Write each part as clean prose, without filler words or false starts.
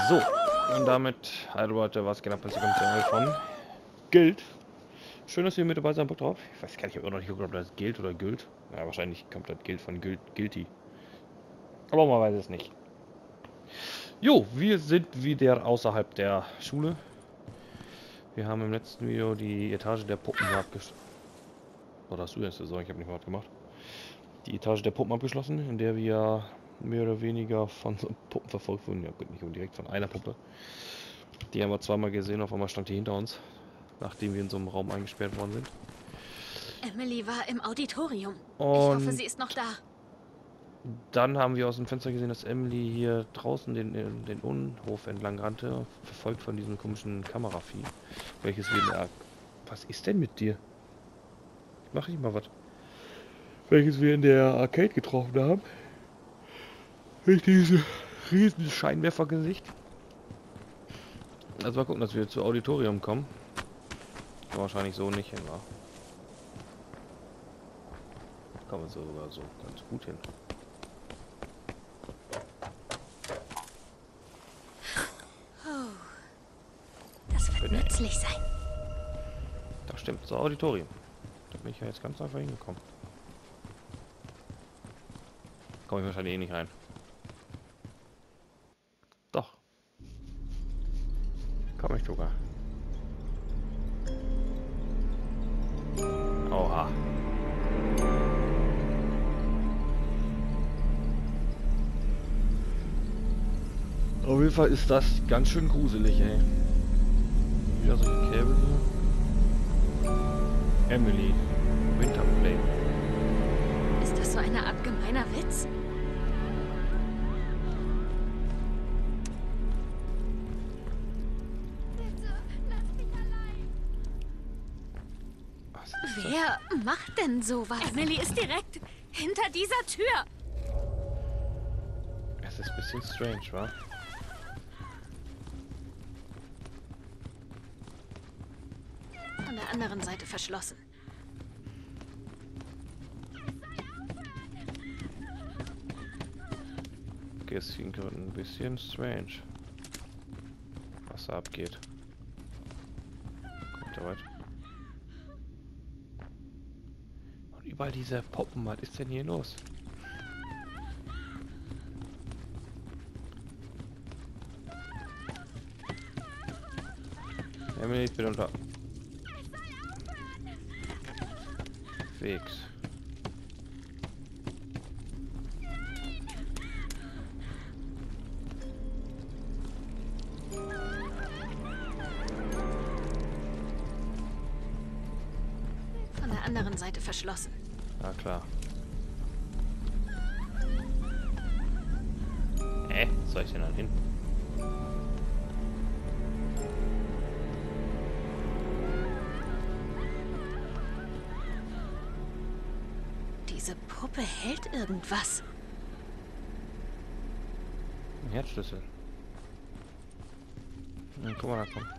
So, und damit, hallo Leute, was genau passiert von Guild. Schön, dass ihr mit dabei seid, Bock drauf. Ich weiß gar nicht, ich habe immer noch nicht geguckt, ob das Guild oder Guild. Ja, wahrscheinlich kommt das Guild von Guilty. Aber man weiß es nicht. Jo, wir sind wieder außerhalb der Schule. Wir haben im letzten Video die Etage der Puppen abgeschlossen. Oder hast du jetzt so? Ich habe nicht mal was gemacht. Die Etage der Puppen abgeschlossen, in der wir mehr oder weniger von so Puppen verfolgt wurden. Ja gut, nicht direkt von einer Puppe. Die haben wir zweimal gesehen, auf einmal stand die hinter uns, nachdem wir in so einem Raum eingesperrt worden sind. Emily war im Auditorium. Und ich hoffe, sie ist noch da. Dann haben wir aus dem Fenster gesehen, dass Emily hier draußen den Unhof entlang rannte, verfolgt von diesem komischen Kameravieh, welches wir in der... Was ist denn mit dir? Mach ich mal was. Welches wir in der Arcade getroffen haben. Durch dieses riesen Scheinwerfergesicht. Also mal gucken, dass wir zu Auditorium kommen. Kann wahrscheinlich so nicht hin, wa? Kommen wir sogar so ganz gut hin. Oh, das wird nützlich sein. Das stimmt, so Auditorium. Da bin ich ja jetzt ganz einfach hingekommen. Komme ich wahrscheinlich eh nicht rein. Doch. Komm ich sogar. Oha. Auf jeden Fall ist das ganz schön gruselig, ey. Wieder so ein Käbel hier. Emily. Winterplay. Ist das so eine Art gemeiner Witz? Bitte, lass mich allein. Wer macht denn sowas? Emily ist direkt hinter dieser Tür. Es ist ein bisschen strange, wa? Von der anderen Seite verschlossen. Okay, es klingt gerade ein bisschen strange, was da abgeht. Kommt da weit. Und überall diese Puppen, was ist denn hier los? Emily, ich bin unter... Wegs. Von der anderen Seite verschlossen. Na klar. Soll ich denn dann hin? Diese Puppe hält irgendwas. Ein Herzschlüssel. Na, guck mal, da kommt.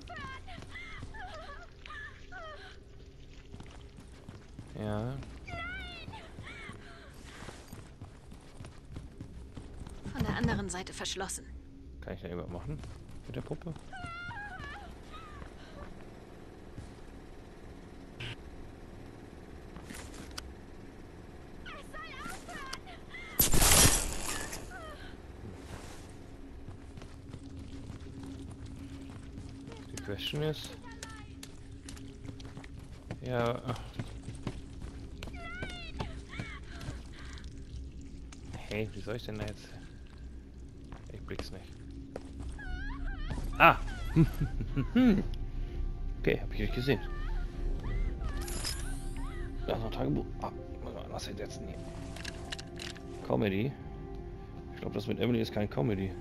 Ja. Von der anderen Seite verschlossen. Kann ich da irgendwas machen mit der Puppe? Die Question ist... Ja... Hey, wie soll ich denn da jetzt... Ich blick's nicht. Ah! Okay, hab ich nicht gesehen. Da ist noch ein Tagebuch. Ah, muss man was hinsetzen hier. Comedy. Ich glaube, das mit Emily ist kein Comedy.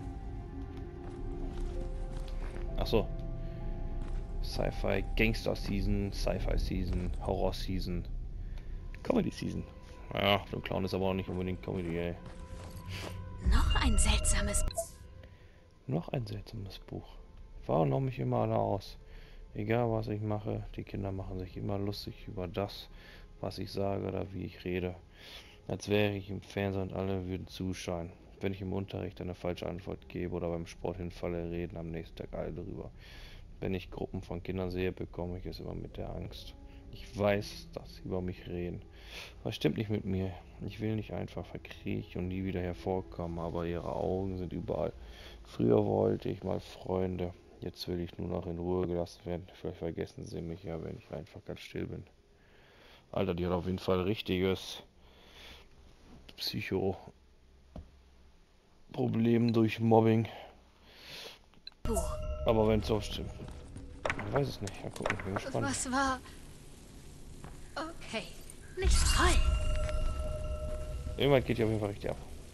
Ach so. Sci-Fi, Gangster Season, Sci-Fi Season, Horror Season, Comedy Season. Ja, der Clown ist aber auch nicht unbedingt Comedy, ey. Noch ein seltsames... Noch ein seltsames Buch. Warum noch mich immer alle aus? Egal was ich mache, die Kinder machen sich immer lustig über das, was ich sage oder wie ich rede. Als wäre ich im Fernsehen und alle würden zuschauen. wenn ich im Unterricht eine falsche Antwort gebe oder beim Sport hinfalle, reden am nächsten Tag alle darüber. Wenn ich Gruppen von Kindern sehe, bekomme ich es immer mit der Angst. Ich weiß, dass sie über mich reden. Was stimmt nicht mit mir? Ich will nicht einfach verkriechen und nie wieder hervorkommen, aber ihre Augen sind überall. Früher wollte ich mal Freunde, jetzt will ich nur noch in Ruhe gelassen werden. Vielleicht vergessen sie mich ja, wenn ich einfach ganz still bin. Alter, die hat auf jeden Fall richtiges Psycho-Problem durch Mobbing. Aber wenn es so stimmt, ich weiß es nicht. Ja, gucken, ich bin gespannt. Was war... Okay, nicht toll. Irgendwann geht die auf jeden Fall richtig ab.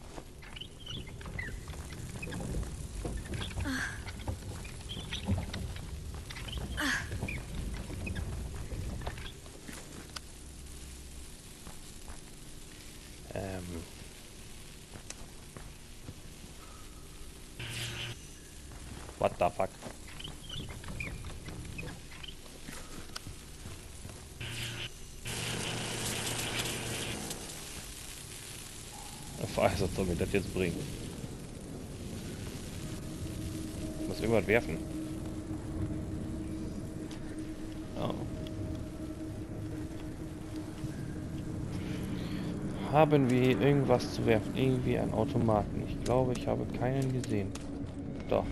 What the fuck? Was soll mir das jetzt bringen? Ich muss irgendwas werfen. Oh. Haben wir hier irgendwas zu werfen? Irgendwie einen Automaten. Ich glaube, ich habe keinen gesehen. Doch.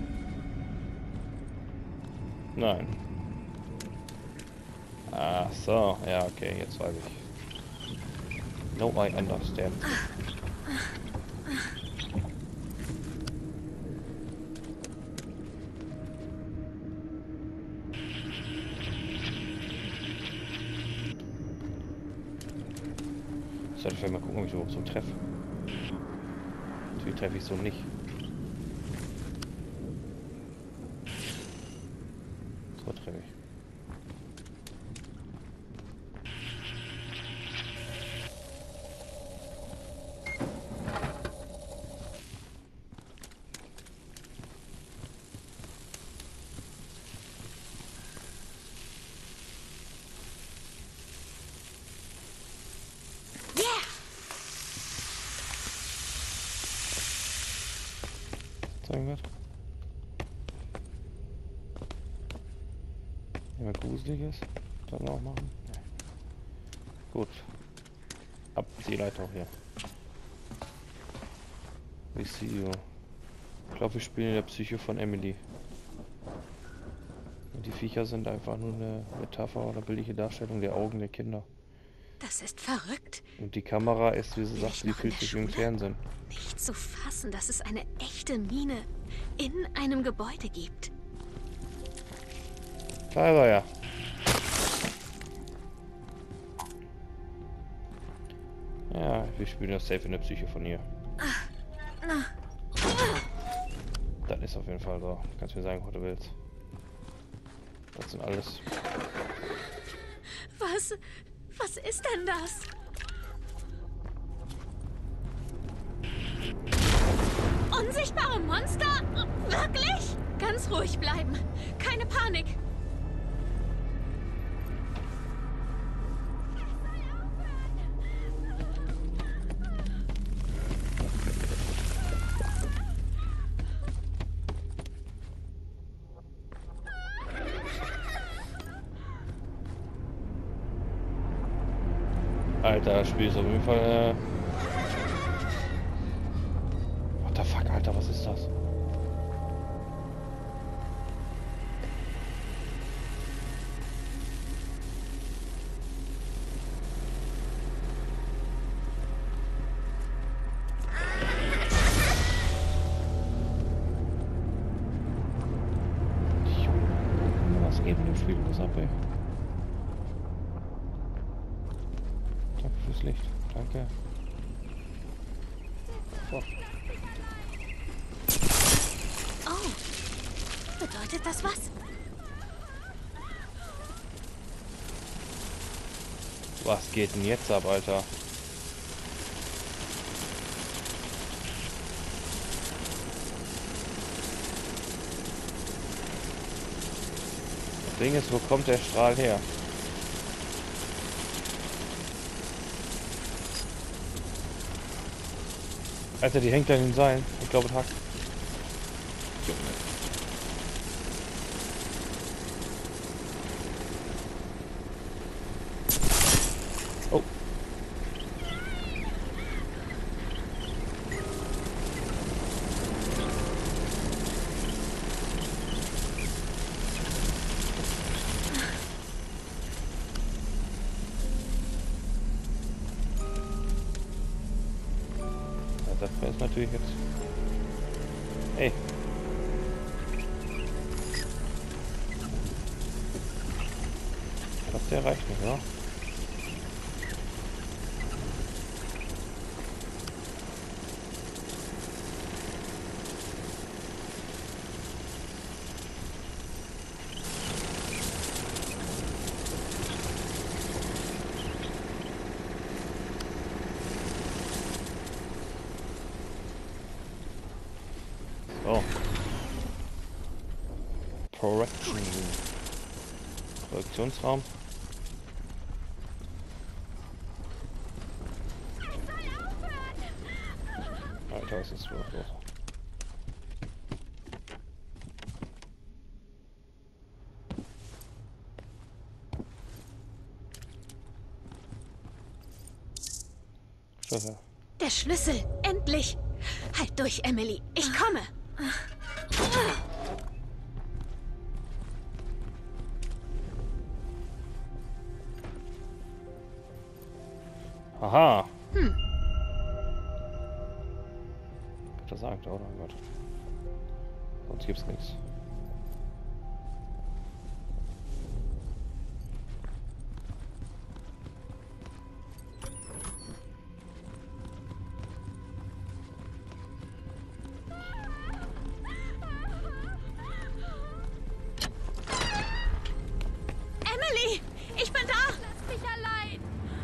Nein. Ach so. Ja, okay, jetzt weiß ich. No, I understand. Sollte ich mal gucken, ob ich überhaupt so treffe. Natürlich treffe ich so nicht. So treffe ich. Irgendwas? Wenn man gruselig ist, dann auch machen. Ja. Gut. Ab die Leiter auch hier. We see you. Ich glaube, wir spielen in der Psyche von Emily. Und die Viecher sind einfach nur eine Metapher oder bildliche Darstellung der Augen der Kinder. Das ist verrückt. Und die Kamera ist, wie sie sagt, die fühlt sich wie im Fernsehen. Nicht zu fassen, dass es eine echte Mine in einem Gebäude gibt. Da ist er ja. Ja, wir spielen das safe in der Psyche von ihr. Das ist auf jeden Fall so. Du kannst mir sagen, was du willst. Das sind alles. Was ist denn das? Unsichtbare Monster? Wirklich? Ganz ruhig bleiben. Keine Panik. Alter, das Spiel ist auf jeden Fall. What the fuck, Alter, was ist das? Junge, was geht mit dem Spiel los ab, ey? Danke fürs Licht. Danke. So. Oh. Bedeutet das was? Was geht denn jetzt ab, Alter? Das Ding ist, wo kommt der Strahl her? Alter, die hängt da in den Seilen. Ich glaube, es hackt. Junge. Oh. Ja, das ist natürlich jetzt... Hey. Das der reicht nicht, oder? So. Produktionsraum. Alter, was ist los? Schlüssel. Der Schlüssel. Endlich. Halt durch, Emily. Ich komme. Aha. Das sagt, oder? Oh Gott. Sonst gibt's nichts. Emily, ich bin da. Lass mich allein.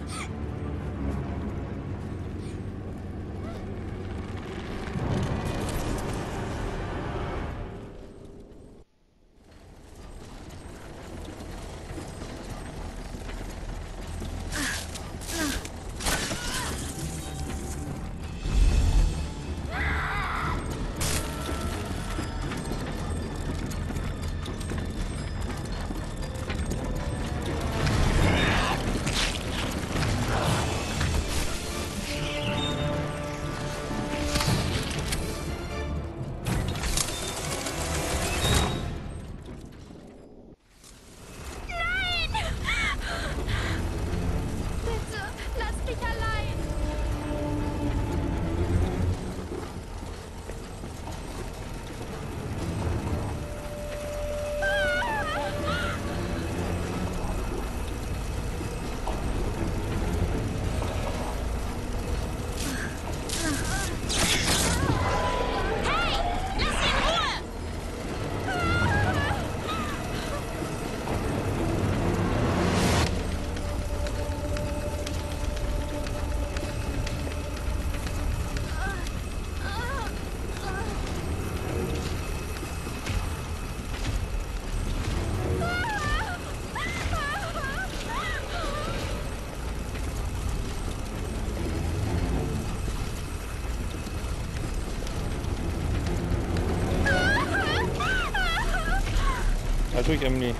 Halt durch, Emily.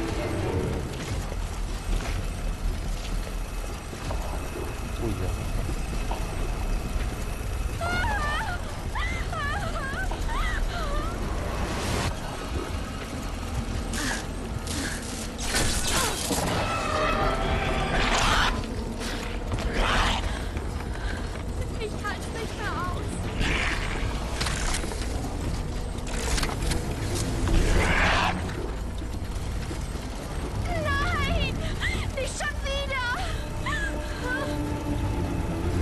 Oh ja. Ich halte nicht mehr aus. Nein! Nicht schon wieder!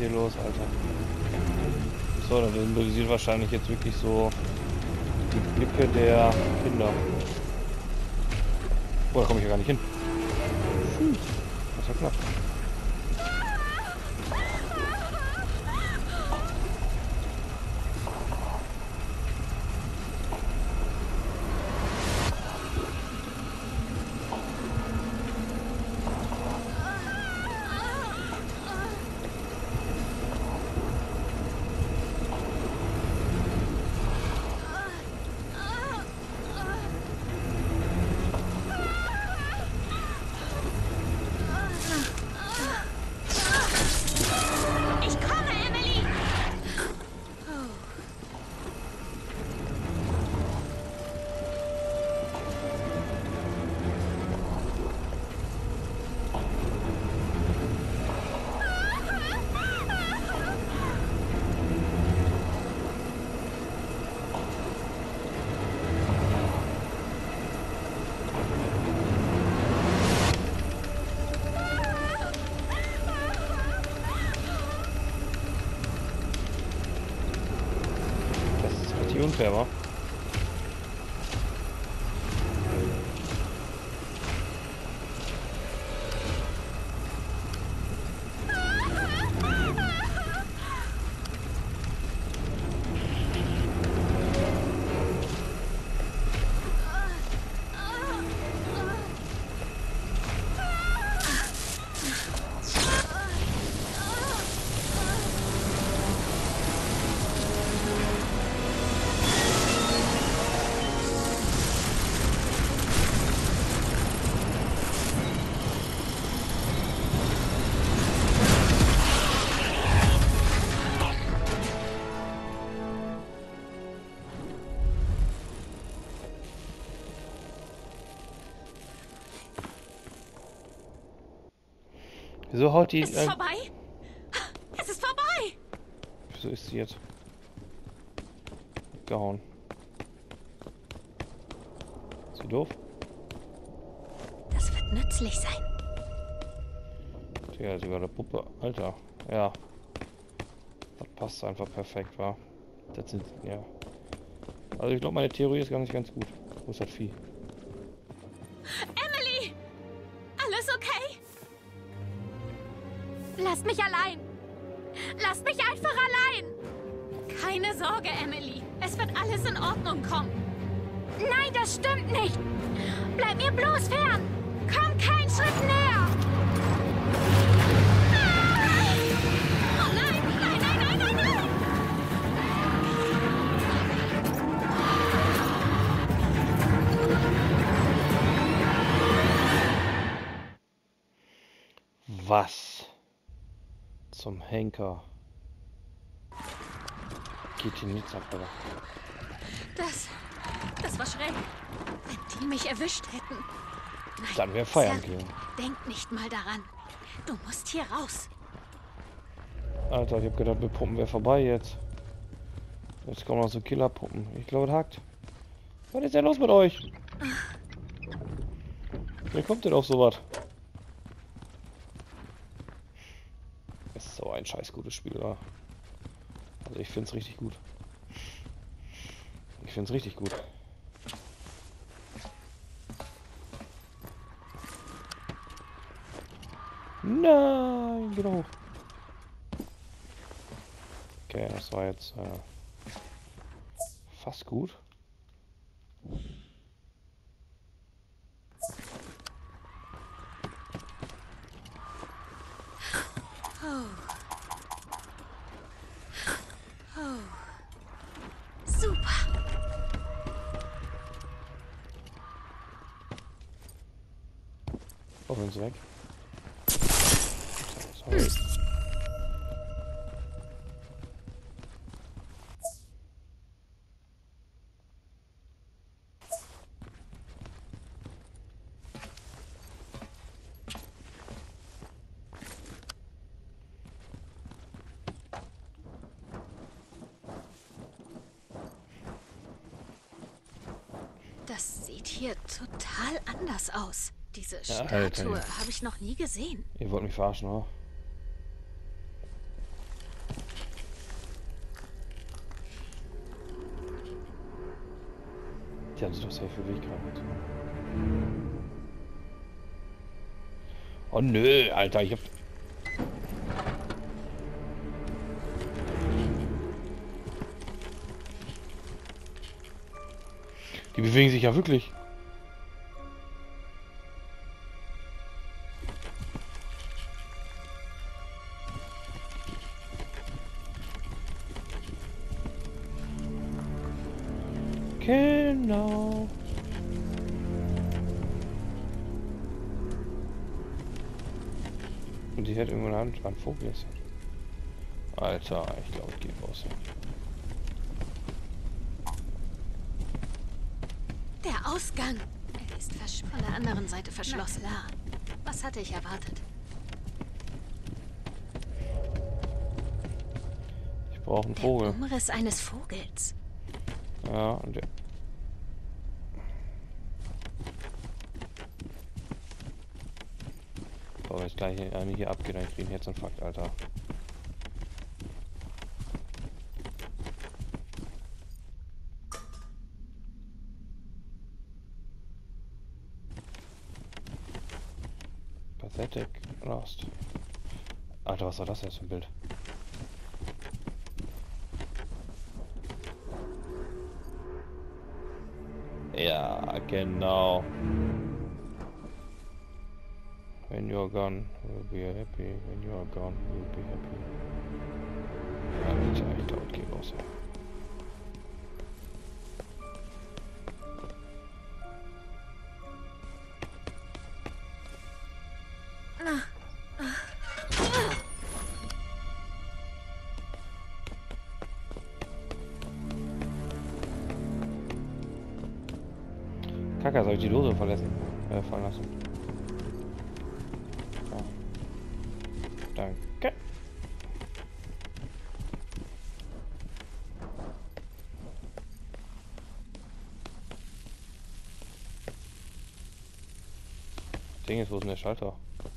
hier los, Alter? So, dann symbolisiert wahrscheinlich jetzt wirklich so die Blicke der Kinder. Oh, da komme ich ja gar nicht hin. Das war knapp. Unfair war. Wieso haut die... Ist es vorbei? Es ist vorbei! Wieso ist sie jetzt gehauen? Ist sie doof? Das wird nützlich sein. Ja, sogar der Puppe. Alter. Ja. Das passt einfach perfekt, wa? Das sind... Ja. Also ich glaube, meine Theorie ist gar nicht ganz gut. Wo ist das Vieh? Emily! Alles okay? Lasst mich allein! Lasst mich einfach allein! Keine Sorge, Emily. Es wird alles in Ordnung kommen. Nein, das stimmt nicht! Bleib mir bloß fern! Komm keinen Schritt näher! Oh nein! Nein, nein, nein, nein, nein! Was zum Henker geht hier nichts ab, oder? Das war schräg. Wenn die mich erwischt hätten. Nein, Dann wäre feiern Sam, gehen. denk nicht mal daran. Du musst hier raus. Alter, ich hab gedacht, mit Pumpen wäre vorbei jetzt. Jetzt kommen noch so Killerpuppen. Ich glaube, es hackt. Was ist denn los mit euch? Wer kommt denn auf sowas? Das ist so ein scheiß gutes Spiel, oder? Also ich find's richtig gut. Ich find's richtig gut. Nein, genau. Okay, das war jetzt fast gut. Super. Oh, sind sie weg. Sorry. Das sieht hier total anders aus. Diese Ja, Alter, Statue habe ich noch nie gesehen. Ihr wollt mich verarschen, oder? Die haben sie doch safe für Weg gehabt. Oh nö, Alter, ich hab... Die bewegen sich ja wirklich. Genau. Und die hat irgendwo eine Hand, ein Vogel ist. Alter, ich glaube, es geht los. Der Ausgang. Er ist von der anderen Seite verschlossen. Na, was hatte ich erwartet? Ich brauche einen Vogel. Der Umriss eines Vogels. Ja, und der... Boah, wenn ich gleich eine hier abgeht, dann kriege ich einen Herzinfarkt, Alter. Pathetic Lost. Alter, was war das jetzt für ein Bild? Ja, genau. When you're gone, we'll be happy. When you're gone, we'll be happy. Alter, ich glaube, es geht los. Kacke, soll ich die Dose fallen lassen? Ja. Danke. Das Ding ist, wo ist denn der Schalter?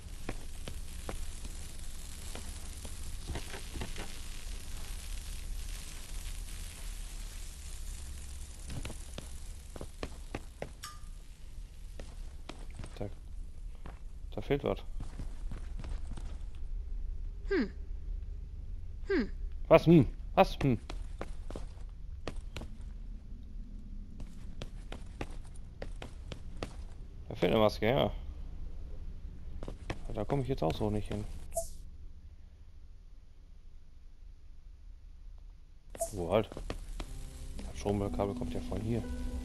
Da fehlt was. Was? Was? Da fehlt eine Maske, ja. Da komme ich jetzt auch so nicht hin. Wo halt? Das Stromkabel kommt ja von hier.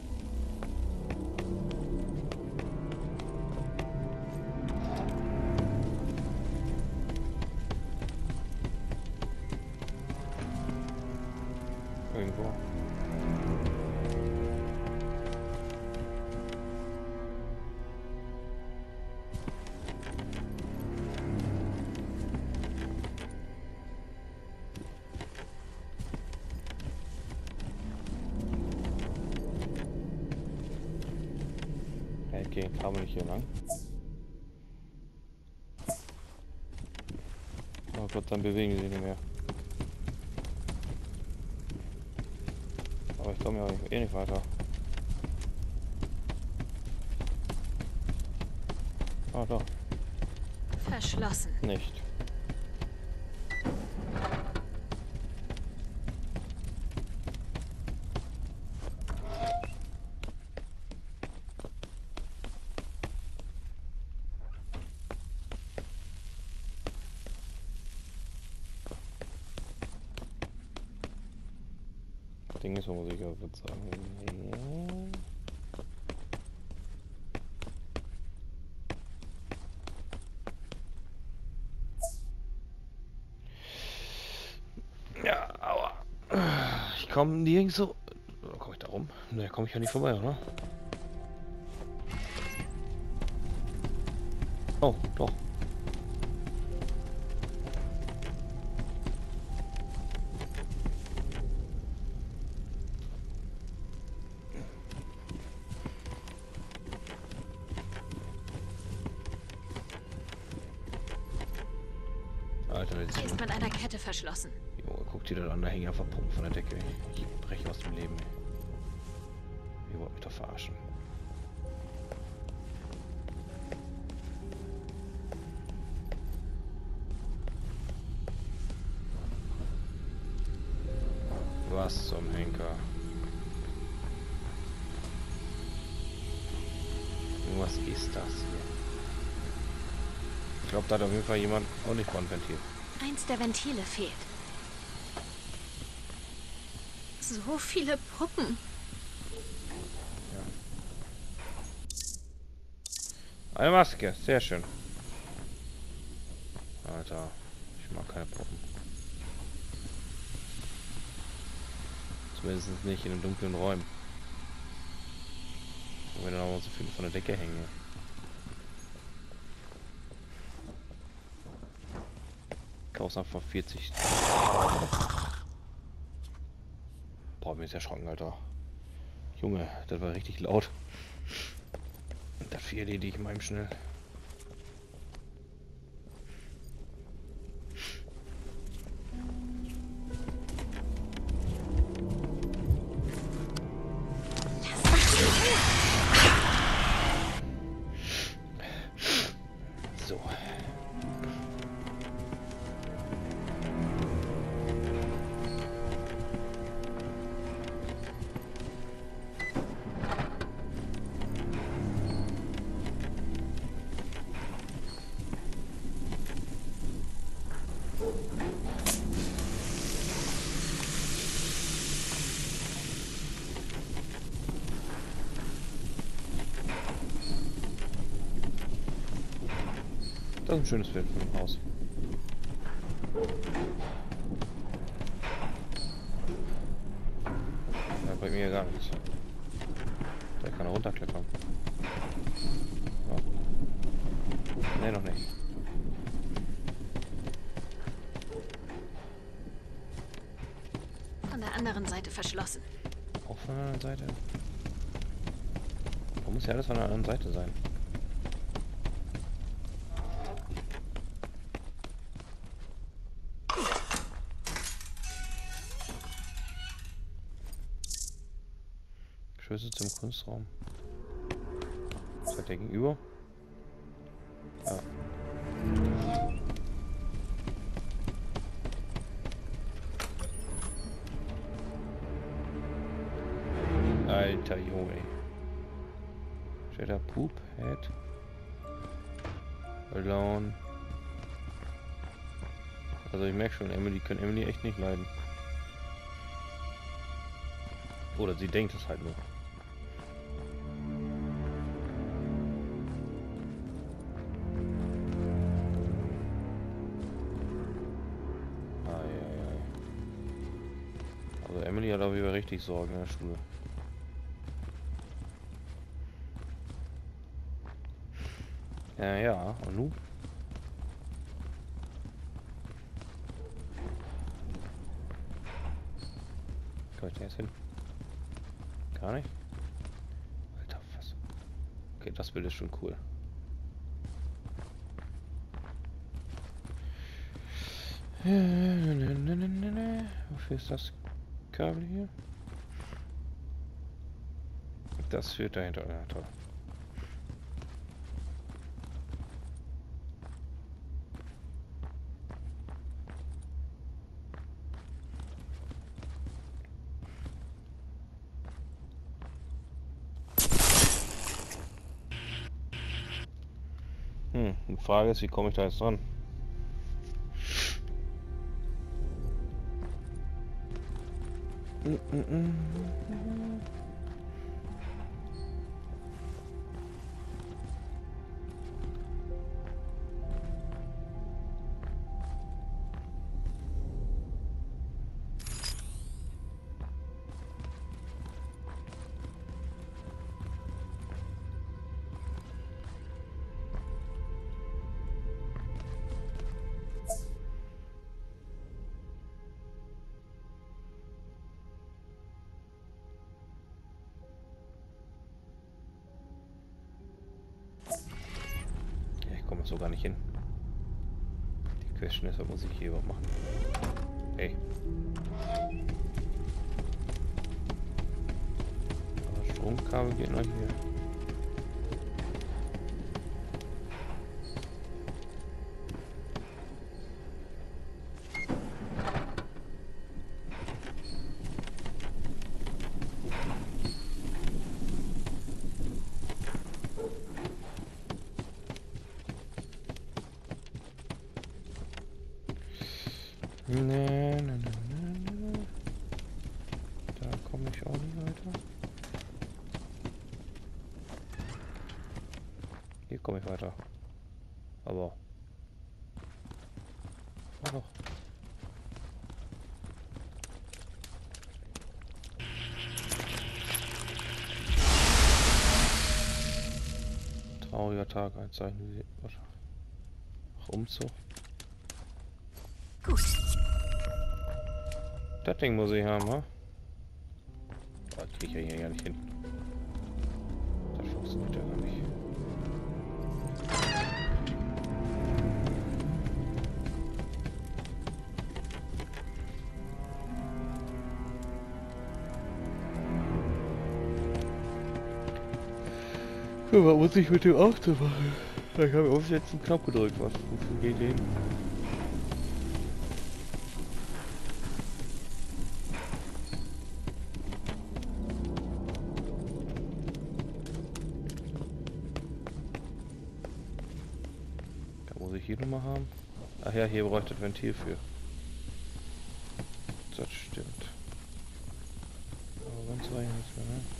Irgendwo. Okay, kam nicht hier lang. Oh Gott, dann bewegen sie nicht mehr. Aber ich komme ja eh nicht weiter. Ah, doch. Verschlossen. Nicht. Ding ist, wo muss ich ja würde sagen. Ja, aua. Ich komme nirgendwo. Komme ich da rum? Ne, komme ich ja nicht vorbei, oder? Oh, doch. Alter, jetzt Ist mit einer Kette verschlossen. Jo, guck dir das an, da hängt einfach Pumpen von der Decke. Ich breche aus dem Leben. Ihr wollt mich doch verarschen. Was zum Henker? Was ist das hier? Ich glaube, da hat auf jeden Fall jemand auch nicht Bordventil. Eins der Ventile fehlt. So viele Puppen. Ja. Eine Maske, sehr schön. Alter, ich mag keine Puppen. Zumindest nicht in den dunklen Räumen. Und wenn dann auch so viele von der Decke hängen. Kauf's einfach 40. Boah, mir ist erschrocken, Alter. Junge, das war richtig laut. Und das 4D, die ich mal eben schnell. So. Das ist ein schönes Bild von dem Haus. Das bringt mir ja gar nichts. Da kann er runterklettern. Ja. Nee, noch nicht. Von der anderen Seite verschlossen. Auch von der anderen Seite? Warum muss ja alles von der anderen Seite sein? Schlüssel zum Kunstraum. Seid ihr gegenüber? Ja. Alter Junge. Steht da Poop, Head, Alone. Also ich merke schon, Emily kann Emily echt nicht leiden. Oder sie denkt es halt nur. Also Emily hat auf jeden Fall richtig Sorgen in der Schule. Ja, ja, und nun? Kann ich da jetzt hin? Gar nicht? Alter, was? Okay, das Bild ist schon cool. Wofür ist das Kabel hier? Das führt dahinter. Ja, toll. Die Frage ist, wie komme ich da jetzt dran? So gar nicht hin. Die Question ist, was muss ich hier überhaupt machen? Hey. Aber Stromkabel geht noch hier. Nee, nee, nee, nee, nee. Da komme ich auch nicht weiter. Hier komme ich weiter. Aber. Oh doch. Trauriger Tag, einzeichnen Sie. Ach, Umzug. Gut. Das Ding muss ich haben, ha? Das krieg ich ja hier gar nicht hin. Das funktioniert ja gar nicht. So, was muss ich mit dem Auto machen? Ich habe auf jetzt einen Knopf gedrückt, was? Wofür geht den? Muss ich hier nochmal haben? Ach ja, hier bräuchte das Ventil für. Das stimmt. Aber ganz rein nicht mehr, ne?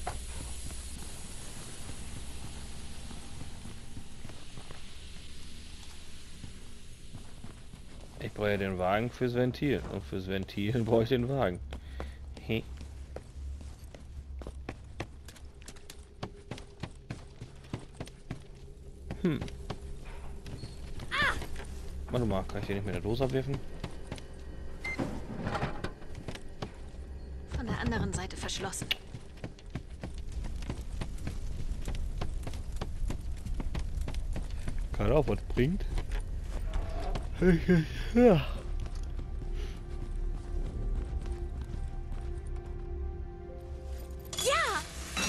Ich brauche ja den Wagen fürs Ventil. Und fürs Ventil brauche ich den Wagen. He. Warte mal, kann ich den nicht mit der Dose abwerfen? Von der anderen Seite verschlossen. Kann auch was bringt. Ja. Ja!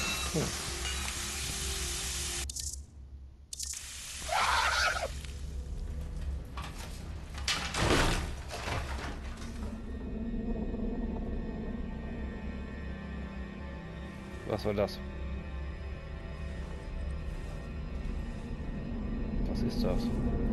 Was war das? Was ist das?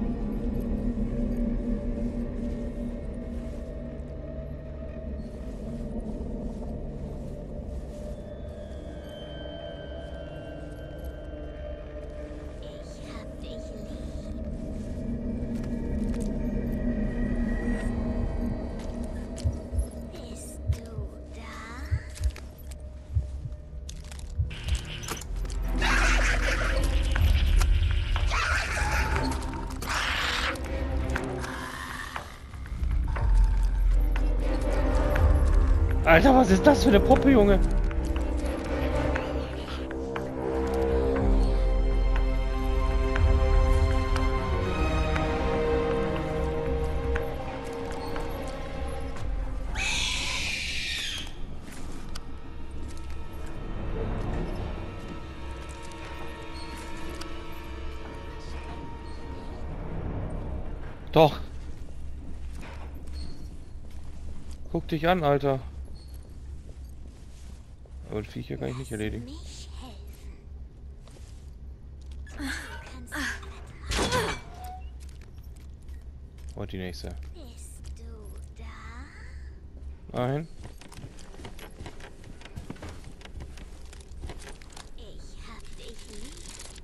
Alter, was ist das für eine Puppe, Junge? Doch. Guck dich an, Alter. Aber die Viecher kann ich nicht erledigen. Und die nächste. Bist du da? Nein. Ich hab dich lieb.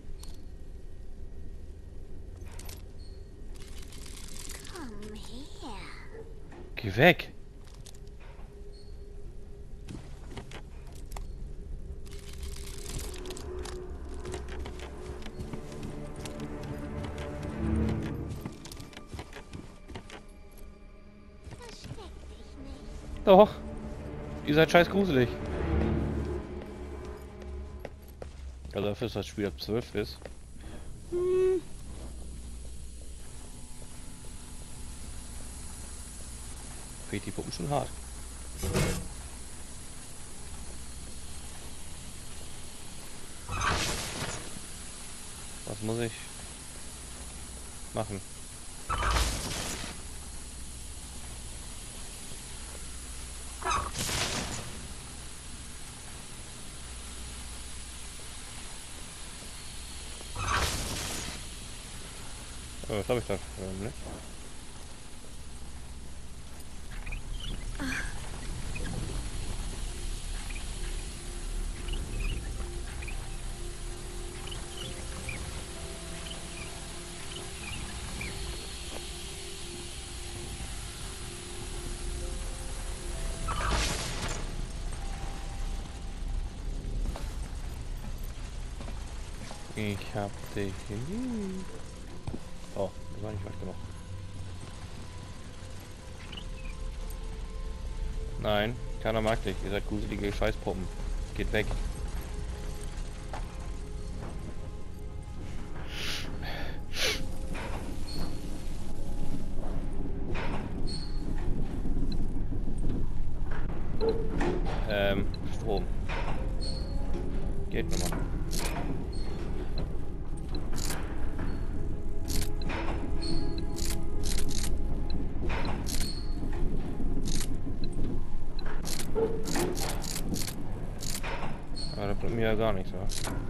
Komm her. Geh weg. Doch. Ihr seid scheiß gruselig. Also dafür, dass das Spiel ab 12 ist. Fehlt die Puppen schon hart. Was muss ich machen? Oh, was habe ich da? Ne? Ich hab dich. Oh, das war nicht weit genug. Nein, keiner mag dich. Ihr seid gruselige Scheißpuppen. Geht weg. Strom. Geht nochmal. Aber da bringt mir ja gar nichts, oder?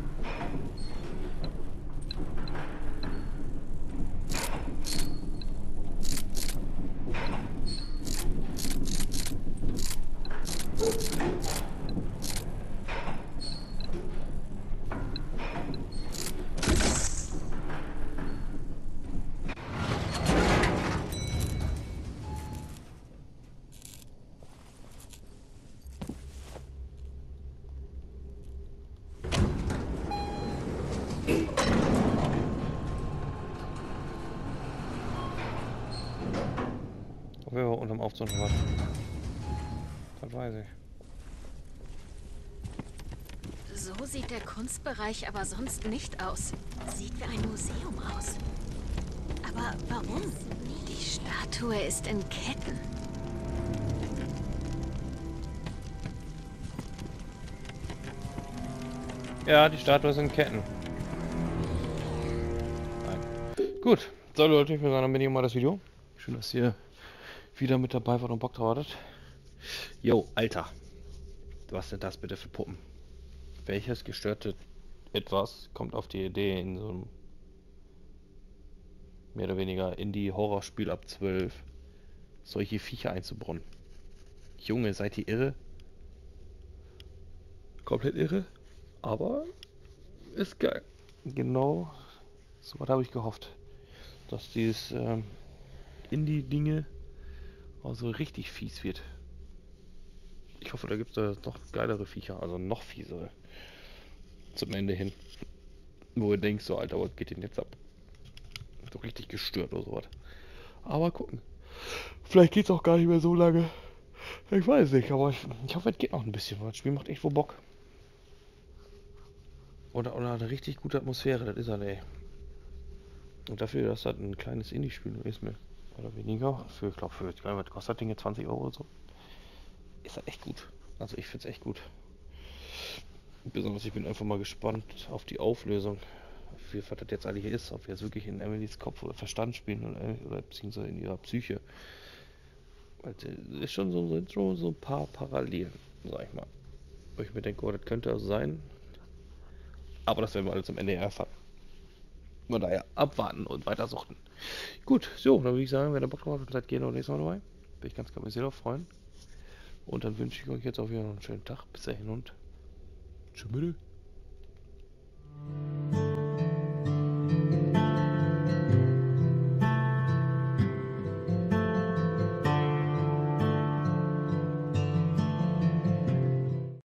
Ob wir unterm Aufzug noch was? Das weiß ich. So sieht der Kunstbereich aber sonst nicht aus. Sieht wie ein Museum aus. Aber warum? Die Statue ist in Ketten. Ja, die Statue ist in Ketten. Nein. Gut. So Leute, ich würde sagen, dann bin ich mal das Video. Schön, dass ihr wieder mit dabei wart und Bock drauf hattet. Jo, Alter. Was sind das bitte für Puppen? Welches gestörte etwas kommt auf die Idee, in so einem mehr oder weniger Indie-Horrorspiel ab 12 solche Viecher einzubrunnen? Junge, seid ihr irre? Komplett irre? Aber ist geil. Genau so was habe ich gehofft. Dass dieses Indie-Dinge auch so richtig fies wird. Ich hoffe, da gibt es noch geilere Viecher, also noch fiesere. Zum Ende hin. Wo du denkst, so Alter, was geht denn jetzt ab? So richtig gestört oder sowas. Aber gucken. Vielleicht geht es auch gar nicht mehr so lange. Ich weiß nicht, aber ich hoffe, es geht noch ein bisschen. Das Spiel macht echt wohl Bock. Oder eine richtig gute Atmosphäre, das ist er, ey. Und dafür, dass das ein kleines Indie-Spiel ist, mehr oder weniger. Für, ich glaube, was kostet das Ding jetzt 20 Euro oder so? Ist das echt gut. Also ich finde es echt gut. Besonders ich bin einfach mal gespannt auf die Auflösung. Wie was das jetzt eigentlich ist. Ob wir jetzt wirklich in Emilys Kopf oder Verstand spielen oder beziehungsweise in ihrer Psyche. Weil es ist schon so ein paar Parallelen, sag ich mal. Wo ich mir denke, oh, das könnte also sein. Aber das werden wir alles am Ende erfahren. Von daher abwarten und weiter suchten. Gut, so, dann würde ich sagen, wenn ihr Bock drauf habt, seid gerne nächstes Mal dabei. Bin ich ganz sehr freuen. Und dann wünsche ich euch jetzt auch wieder noch einen schönen Tag. Bis dahin und tschüss.